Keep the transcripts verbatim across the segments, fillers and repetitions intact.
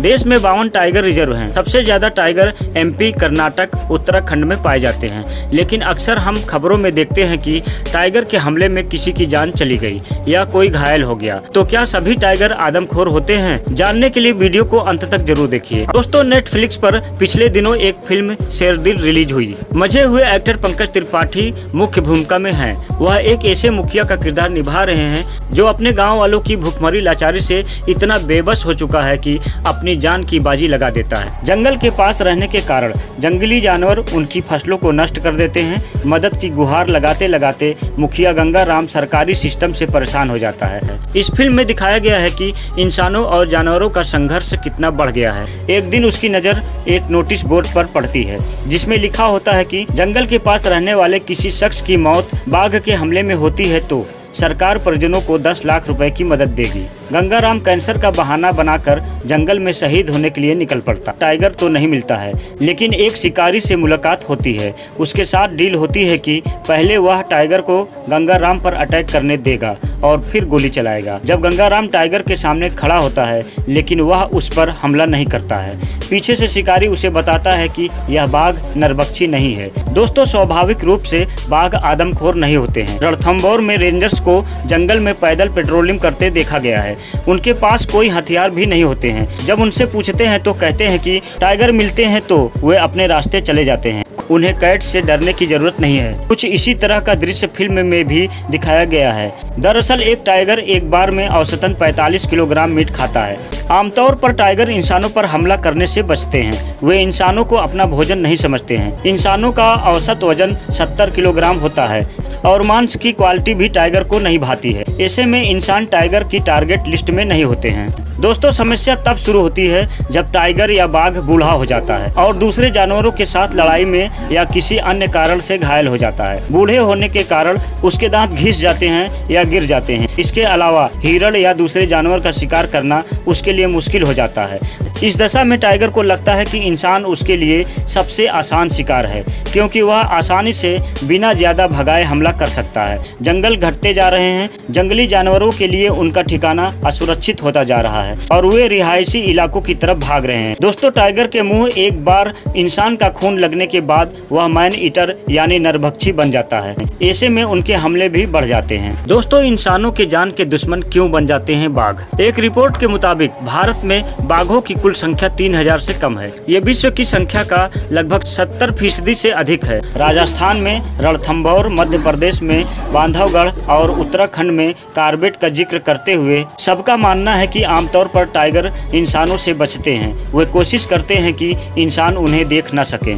देश में बावन टाइगर रिजर्व हैं। सबसे ज्यादा टाइगर एमपी, कर्नाटक, उत्तराखंड में पाए जाते हैं। लेकिन अक्सर हम खबरों में देखते हैं कि टाइगर के हमले में किसी की जान चली गई या कोई घायल हो गया। तो क्या सभी टाइगर आदमखोर होते हैं? जानने के लिए वीडियो को अंत तक जरूर देखिए। दोस्तों, नेटफ्लिक्स पर पिछले दिनों एक फिल्म शेरदिल रिलीज हुई। मजे हुए एक्टर पंकज त्रिपाठी मुख्य भूमिका में हैं। वह एक ऐसे मुखिया का किरदार निभा रहे हैं जो अपने गांव वालों की भूखमरी लाचारी से इतना बेबस हो चुका है कि अपनी जान की बाजी लगा देता है। जंगल के पास रहने के कारण जंगली जानवर उनकी फसलों को नष्ट कर देते हैं। मदद की गुहार लगाते लगाते मुखिया गंगा राम सरकारी सिस्टम से परेशान हो जाता है। इस फिल्म में दिखाया गया है कि इंसानों और जानवरों का संघर्ष कितना बढ़ गया है। एक दिन उसकी नज़र एक नोटिस बोर्ड पर पड़ती है जिसमें लिखा होता है कि जंगल के पास रहने वाले किसी शख्स की मौत बाघ के हमले में होती है तो सरकार परिजनों को दस लाख रुपए की मदद देगी। गंगाराम कैंसर का बहाना बनाकर जंगल में शहीद होने के लिए निकल पड़ता। टाइगर तो नहीं मिलता है, लेकिन एक शिकारी से मुलाकात होती है। उसके साथ डील होती है कि पहले वह टाइगर को गंगाराम पर अटैक करने देगा और फिर गोली चलाएगा। जब गंगाराम टाइगर के सामने खड़ा होता है, लेकिन वह उस पर हमला नहीं करता है। पीछे से शिकारी उसे बताता है कि यह बाघ नरभक्षी नहीं है। दोस्तों, स्वाभाविक रूप से बाघ आदमखोर नहीं होते हैं। रणथंभौर में रेंजर्स को जंगल में पैदल पेट्रोलिंग करते देखा गया है। उनके पास कोई हथियार भी नहीं होते हैं। जब उनसे पूछते हैं तो कहते हैं कि टाइगर मिलते हैं तो वे अपने रास्ते चले जाते हैं, उन्हें कैट से डरने की जरूरत नहीं है। कुछ इसी तरह का दृश्य फिल्म में भी दिखाया गया है। दरअसल एक टाइगर एक बार में औसतन पैंतालीस किलोग्राम मीट खाता है। आमतौर पर टाइगर इंसानों पर हमला करने से बचते हैं। वे इंसानों को अपना भोजन नहीं समझते हैं। इंसानों का औसत वजन सत्तर किलोग्राम होता है और मांस की क्वालिटी भी टाइगर को नहीं भाती है। ऐसे में इंसान टाइगर की टारगेट लिस्ट में नहीं होते हैं। दोस्तों, समस्या तब शुरू होती है जब टाइगर या बाघ बूढ़ा हो जाता है और दूसरे जानवरों के साथ लड़ाई में या किसी अन्य कारण से घायल हो जाता है। बूढ़े होने के कारण उसके दांत घिस जाते हैं या गिर जाते हैं। इसके अलावा हिरण या दूसरे जानवर का शिकार करना उसके लिए मुश्किल हो जाता है। इस दशा में टाइगर को लगता है कि इंसान उसके लिए सबसे आसान शिकार है, क्योंकि वह आसानी से बिना ज्यादा भगाए हमला कर सकता है। जंगल घटते जा रहे हैं। जंगली जानवरों के लिए उनका ठिकाना असुरक्षित होता जा रहा है और वे रिहायशी इलाकों की तरफ भाग रहे हैं। दोस्तों, टाइगर के मुंह एक बार इंसान का खून लगने के बाद वह मैन ईटर यानी नरभक्षी बन जाता है। ऐसे में उनके हमले भी बढ़ जाते हैं। दोस्तों, इंसानों के जान के दुश्मन क्यों बन जाते हैं बाघ? एक रिपोर्ट के मुताबिक भारत में बाघों की कुल संख्या तीन हजार से कम है। ये विश्व की संख्या का लगभग सत्तर फीसदी से अधिक है। राजस्थान में रणथंभौर, मध्य प्रदेश में बांधवगढ़ और उत्तराखंड में कार्बेट का जिक्र करते हुए सबका मानना है कि आमतौर पर टाइगर इंसानों से बचते हैं। वे कोशिश करते हैं कि इंसान उन्हें देख न सकें।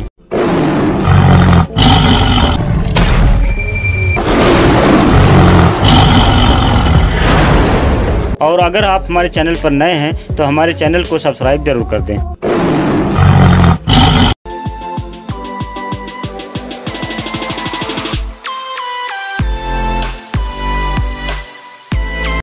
और अगर आप हमारे चैनल पर नए हैं तो हमारे चैनल को सब्सक्राइब जरूर कर दें।